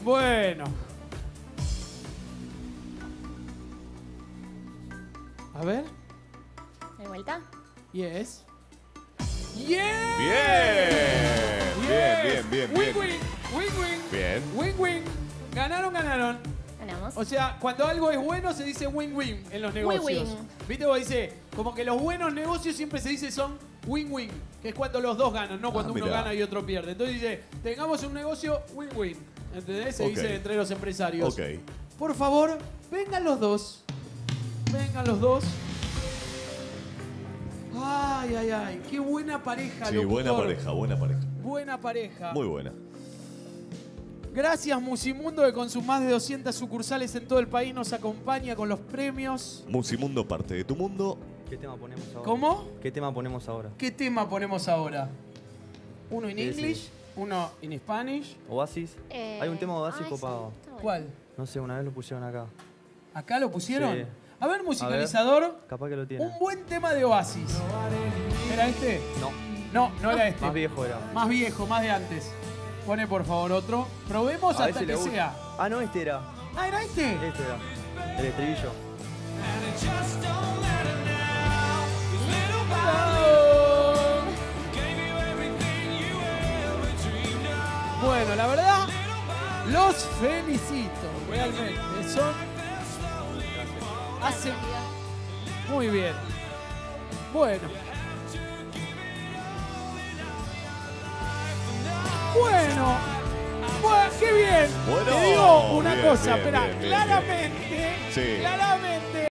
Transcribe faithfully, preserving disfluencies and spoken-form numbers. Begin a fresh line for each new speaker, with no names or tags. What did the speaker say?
Bueno. A ver.
¿De vuelta?
Yes. Yeah.
Bien. Bien, bien, bien,
Win,
bien.
win. Win, win.
Bien.
Win, win. Ganaron, ganaron.
Ganamos.
O sea, cuando algo es bueno se dice win-win en los negocios.
Win-win.
¿Viste? Vos dice, como que los buenos negocios siempre se dice son win-win, que es cuando los dos ganan, no cuando
Ah,
uno
mirá.
gana y otro pierde. Entonces dice, tengamos un negocio win-win. ¿Entendés? Se
Ok.
dice entre los empresarios.
Ok.
Por favor, vengan los dos. Vengan los dos. Ay, ay, ay. Qué buena pareja,
Sí,
locutor.
buena pareja, buena pareja.
Buena pareja.
Muy buena.
Gracias, Musimundo, que con sus más de doscientas sucursales en todo el país nos acompaña con los premios.
Musimundo, parte de tu mundo.
¿Qué tema ponemos ahora?
¿Cómo?
¿Qué tema ponemos ahora?
¿Qué tema ponemos ahora? Uno en
Sí,
English,
sí.
uno en Spanish.
¿Oasis?
Eh,
Hay un tema de Oasis
ay, sí,
copado.
está bueno.
¿Cuál?
No sé, una vez lo pusieron acá.
¿Acá lo pusieron?
Sí.
A ver, musicalizador.
Capaz que lo tiene.
Un buen tema de Oasis. ¿Era este?
No,
No, no era este.
más viejo era.
Más viejo, más de antes. Pone por favor otro. Probemos
A
hasta
ver si
que
le gusta.
sea.
Ah, no, este era.
Ah, ¿era este?
Este era. El estribillo.
Bueno, la verdad, los felicito. Realmente, son... Hacen muy bien. Bueno. Bueno. Bueno, qué bien.
Bueno,
Te digo una
bien,
cosa,
bien,
espera,
bien, bien,
claramente,
Sí.
claramente